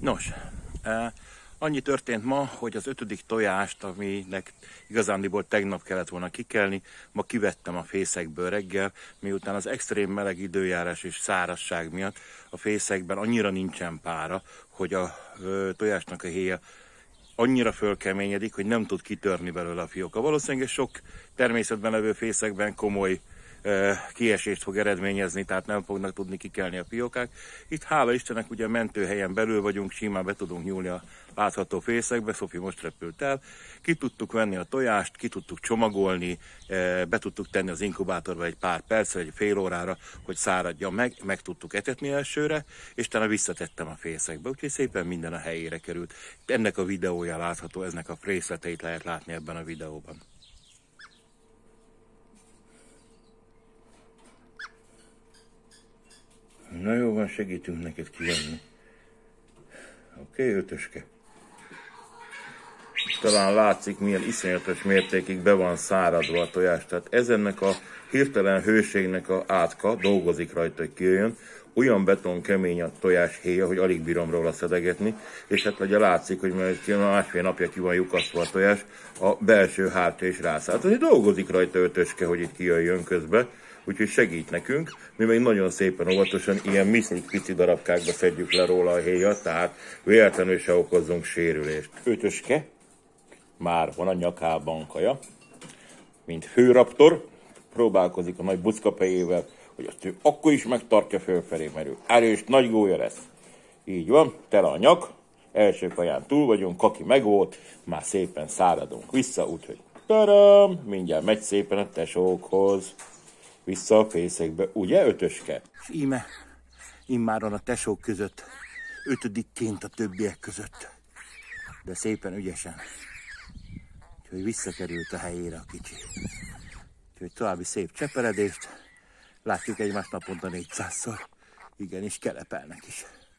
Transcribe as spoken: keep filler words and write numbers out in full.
Nos, eh, annyi történt ma, hogy az ötödik tojást, aminek igazándiból tegnap kellett volna kikelni, ma kivettem a fészekből reggel, miután az extrém meleg időjárás és szárazság miatt a fészekben annyira nincsen pára, hogy a ö, tojásnak a héja annyira fölkeményedik, hogy nem tud kitörni belőle a fióka. Valószínűleg sok természetben levő fészekben komoly kiesést fog eredményezni, tehát nem fognak tudni kikelni a fiókák. Itt hála Istennek ugye mentőhelyen belül vagyunk, simán be tudunk nyúlni a látható fészekbe, Szofi most repült el. Ki tudtuk venni a tojást, ki tudtuk csomagolni, be tudtuk tenni az inkubátorba egy pár percre, egy fél órára, hogy száradjon meg, meg tudtuk etetni elsőre, és utána visszatettem a fészekbe, úgyhogy szépen minden a helyére került. Ennek a videója látható, eznek a részleteit lehet látni ebben a videóban. Na jó van, segítünk neked kivenni. Oké, okay, ötöske. Talán látszik, milyen iszonyatos mértékig be van száradva a tojás. Tehát ezennek a hirtelen hőségnek a átka dolgozik rajta, hogy kijöjjön. Olyan beton kemény a tojás héja, hogy alig bírom róla szedegetni. És hát ugye látszik, hogy már másfél napja ki van lyukasztva a tojás, a belső hátja is rászállt. Tehát dolgozik rajta ötöske, hogy itt kijöjjön közbe. Úgyhogy segít nekünk, mi meg nagyon szépen óvatosan ilyen miszlik pici darabkákba szedjük le róla a héjat, tehát véletlenül se okozzunk sérülést. Ötöske, már van a nyakában kaja, mint főraptor, próbálkozik a nagy buckapejével, hogy azt ő akkor is megtartja fölfelé, mert ő erős, nagy gólya lesz. Így van, tele a nyak, első kaján túl vagyunk, kaki meg volt, már szépen száradunk vissza, úgyhogy taram, mindjárt megy szépen a tesókhoz. Vissza a fészekbe, ugye ötöske? És íme, immáron a tesók között, ötödikként a többiek között. De szépen ügyesen. Úgyhogy visszakerült a helyére a kicsi. Úgyhogy további szép cseperedést. Látjuk egymást naponta négyszázszor. Igenis kelepelnek is.